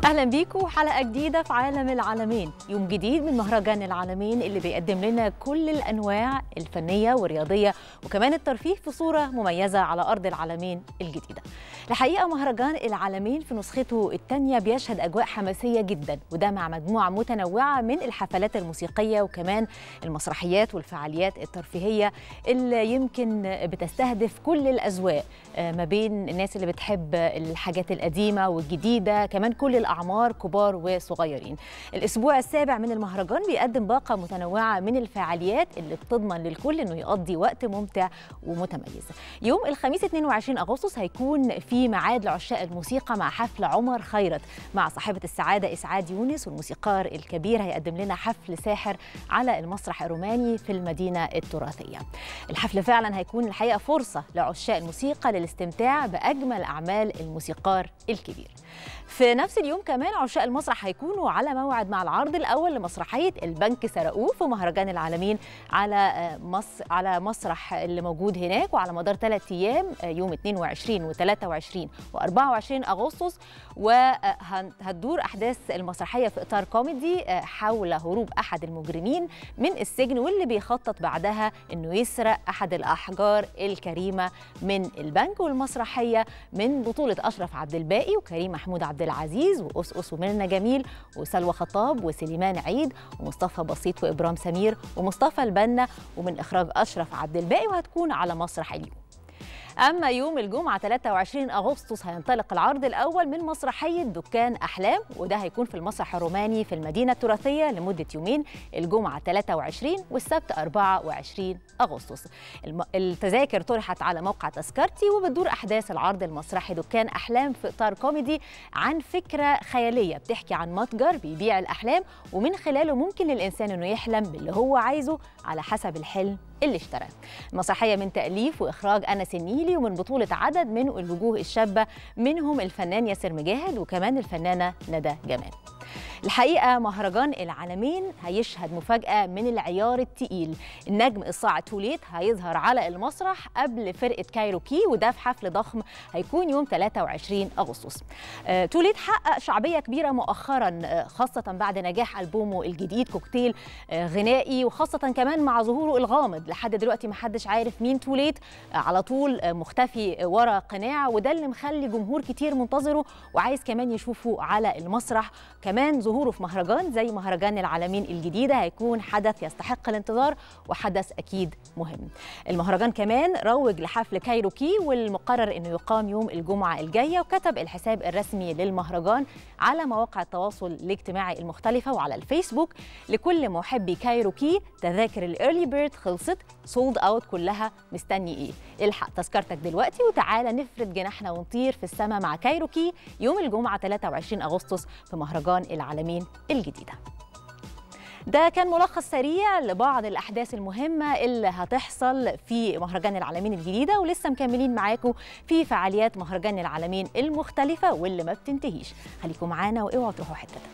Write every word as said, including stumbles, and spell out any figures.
أهلا بيكم حلقة جديدة في عالم العالمين، يوم جديد من مهرجان العالمين اللي بيقدم لنا كل الأنواع الفنية والرياضية وكمان الترفيه في صورة مميزة على أرض العالمين الجديدة. الحقيقة مهرجان العالمين في نسخته الثانية بيشهد أجواء حماسية جدا، وده مع مجموعة متنوعة من الحفلات الموسيقية وكمان المسرحيات والفعاليات الترفيهية اللي يمكن بتستهدف كل الأذواق، ما بين الناس اللي بتحب الحاجات القديمة والجديدة، كمان كل الأعمار كبار وصغيرين. الأسبوع السابع من المهرجان بيقدم باقة متنوعة من الفعاليات اللي بتضمن للكل إنه يقضي وقت ممتع ومتميز. يوم الخميس اثنين وعشرين أغسطس هيكون في ميعاد لعشاق الموسيقى مع حفل عمر خيرت مع صاحبة السعادة إسعاد يونس، والموسيقار الكبير هيقدم لنا حفل ساحر على المسرح الروماني في المدينة التراثية. الحفل فعلا هيكون الحقيقة فرصة لعشاق الموسيقى للاستمتاع بأجمل أعمال الموسيقار الكبير. في نفس اليوم كمان عشاق المسرح هيكونوا على موعد مع العرض الأول لمسرحية البنك سرقوه في مهرجان العالمين على مصر على مسرح اللي موجود هناك، وعلى مدار ثلاث أيام يوم اثنين وعشرين وثلاثة وعشرين وأربعة وعشرين أغسطس، وهتدور أحداث المسرحية في إطار كوميدي حول هروب أحد المجرمين من السجن واللي بيخطط بعدها إنه يسرق أحد الأحجار الكريمة من البنك. والمسرحية من بطولة أشرف عبد الباقي وكريم محمود عبد العزيز وأسقس وميرنا جميل وسلوى خطاب وسليمان عيد ومصطفى بسيط وإبرام سمير ومصطفى البنا، ومن إخراج أشرف عبد الباقي، وهتكون على مسرح اليوم. أما يوم الجمعة ثلاثة وعشرين أغسطس هينطلق العرض الأول من مسرحية دكان أحلام، وده هيكون في المسرح الروماني في المدينة التراثية لمدة يومين، الجمعة ثلاثة وعشرين والسبت أربعة وعشرين أغسطس. التذاكر طرحت على موقع تذكرتي، وبتدور أحداث العرض المسرحي دكان أحلام في إطار كوميدي عن فكرة خيالية بتحكي عن متجر بيبيع الأحلام، ومن خلاله ممكن للإنسان إنه يحلم باللي هو عايزه على حسب الحلم اللي اشتراه. المسرحية من تأليف وإخراج أنس النيلي، ومن بطولة عدد من الوجوه الشابة منهم الفنان ياسر مجاهد وكمان الفنانة ندى جمال. الحقيقة مهرجان العالمين هيشهد مفاجأة من العيار التقيل. النجم الصاعد توليت هيظهر على المسرح قبل فرقة كايروكي، وده في حفل ضخم هيكون يوم ثلاثة وعشرين أغسطس. آه، توليت حقق شعبية كبيرة مؤخرا، آه، خاصة بعد نجاح ألبومه الجديد كوكتيل آه، غنائي، وخاصة كمان مع ظهوره الغامض. لحد دلوقتي محدش عارف مين توليت، آه، على طول آه، مختفي ورا قناع، وده اللي مخلي جمهور كتير منتظره وعايز كمان يشوفه على المسرح. كمان ظهوره في مهرجان زي مهرجان العالمين الجديدة هيكون حدث يستحق الانتظار وحدث أكيد مهم. المهرجان كمان روج لحفل كايروكي والمقرر أنه يقام يوم الجمعة الجاية، وكتب الحساب الرسمي للمهرجان على مواقع التواصل الاجتماعي المختلفة وعلى الفيسبوك: لكل محبي كايروكي تذاكر الإيرلي بيرد خلصت، سولد أوت كلها، مستني إيه؟ الحق تذكرتك دلوقتي وتعالى نفرد جناحنا ونطير في السماء مع كايروكي يوم الجمعة ثلاثة وعشرين أغسطس في مهرجان العالمين الجديدة. ده كان ملخص سريع لبعض الأحداث المهمة اللي هتحصل في مهرجان العالمين الجديدة، ولسه مكملين معاكم في فعاليات مهرجان العالمين المختلفة واللي ما بتنتهيش. خليكم معانا واوعوا تروحوا حتة.